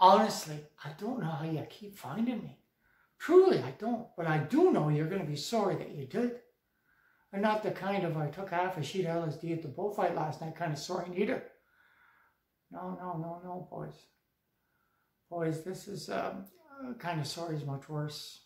honestly, I don't know how you keep finding me. Truly, I don't. But I do know you're going to be sorry that you did. And not the kind of, I took half a sheet of LSD at the bullfight last night kind of sorry neither. No, boys. Boys, this is kind of sorry is much worse.